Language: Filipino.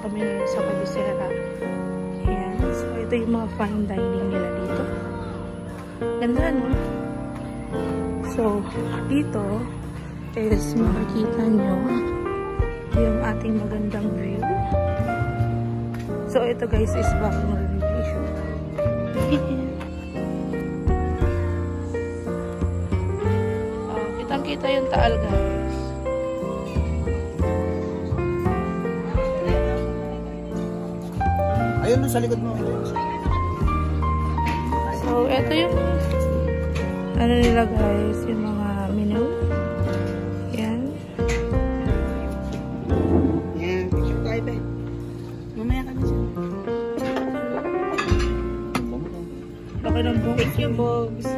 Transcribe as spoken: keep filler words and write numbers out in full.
kami ngayon sa Cabecera. Ayan. So, ito yung mga fine dining nila dito. Ganda, no? So, dito is makikita nyo yung ating magandang view. So, ito guys is bagong renovation. uh, kitang-kita yung Taal guys. Ayun sa likod mo. So, ito yung ano nila guys, yung mga menu. Yan. Yan, picture tayo ba? Mamaya ka na siya. Laki ng box. Thank you, Bobs.